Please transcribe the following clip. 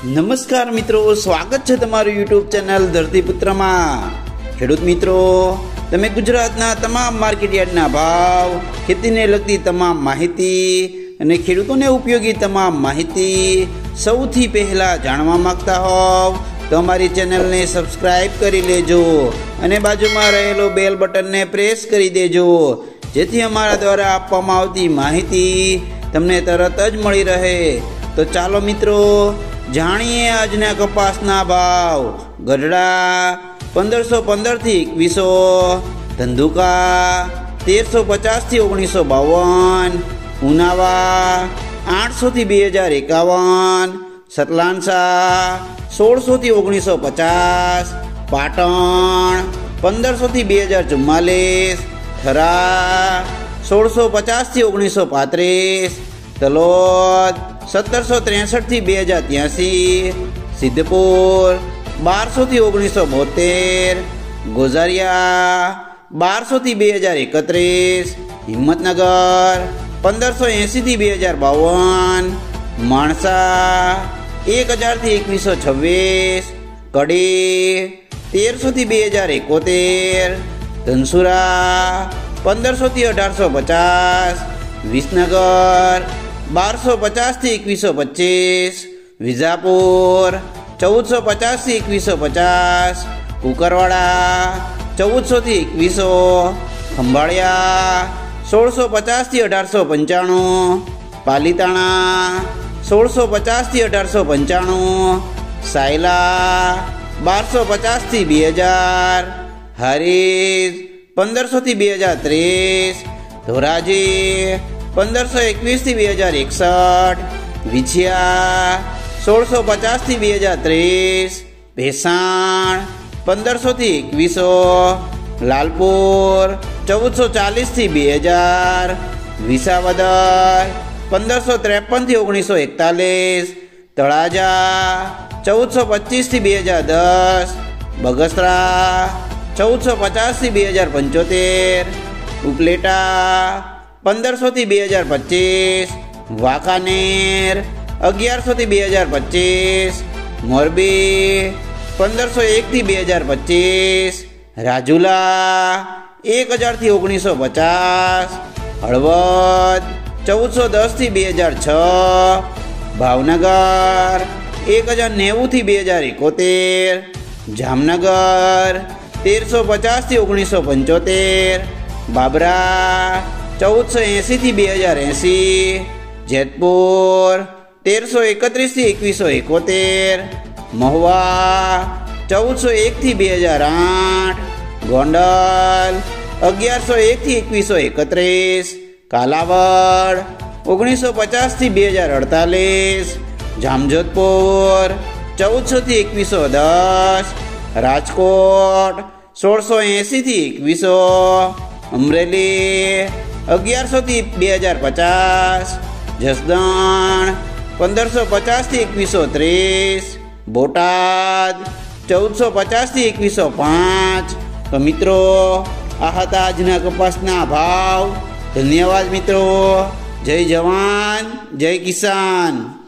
નમસ્કાર મિત્રો, સ્વાગત છે તમારું યુટ્યુબ ચેનલ ધરતીપુત્ર માં। ખેડૂત મિત્રો, તમે ગુજરાતના તમામ માર્કેટયાર્ડના ભાવ, ખેતીને લગતી તમામ માહિતી અને ખેડૂતોને ઉપયોગી તમામ માહિતી સૌથી પહેલા જાણવા માંગતા હોવ તો અમારી ચેનલને સબસ્ક્રાઇબ કરી લેજો અને બાજુમાં રહેલો બેલ બટનને પ્રેસ કરી દેજો, જેથી અમારા દ્વારા આપવામાં આવતી માહિતી તમને તરત જ મળી રહે। તો ચાલો મિત્રો જાણીએ આજના કપાસના ભાવ। ગઢડા 1515 થી 2100, ધંધુકા 1350 થી 1952, ઉનાવા 800 થી 2051, સતલાનસા 1600 થી 1950, પાટણ 1500 થી 2044, થરા 1650 થી 1935, તલોદ 1763 થી 2083, સિદ્ધપુર 1200 થી 1972, ગોઝારિયા 1200 થી 2031, હિંમતનગર 1580 થી 2052, માણસા 1000 થી 2126, કડી 1300 થી 2071, ધનસુરા 1500 થી 1850, વિસનગર 1250 થી 2125, વિજાપુર 1450 થી 2150, કુકરવાડા 1400 થી 2100, ખંભાળિયા 1650 થી 1895, પાલીતાણા 1650 થી 1895, સાયલા 1250 થી 2000, હારીજ 1500 થી 2030, ધોરાજી 1521 થી 2061, વિછિયા 1650 થી 2030, ભેસાણ 1500 થી 2100, લાલપુર 1440 થી 2000, વિસાવદર 1553 થી 1941, તળાજા 1425 થી 2010, બગસરા 1450 થી 2075, ઉપલેટા 1500 થી 2025, વાંકાનેર 1100 થી 2025, મોરબી 1501 થી 2025, રાજુલા 1000 થી 1950, હળવદ 1410 થી 2006, ભાવનગર 1090 થી 2071, જામનગર 1350 થી 1975, બાબરા 1480 થી 2080, જેતપુર 1331 થી 2171, મહુવા 1401 થી 2008, ગોંડલ 1101 થી 2131, કાલાવડ 1950 થી 2048, જામજોધપુર 1400 થી 2110, રાજકોટ 1680 થી 2100, અમરેલી 1100 થી 2050, જસદણ 1550 થી 2130, બોટાદ 1450 થી 2105। તો મિત્રો, આ હતા આજના કપાસના ભાવ। ધન્યવાદ મિત્રો। જય જવાન, જય કિસાન।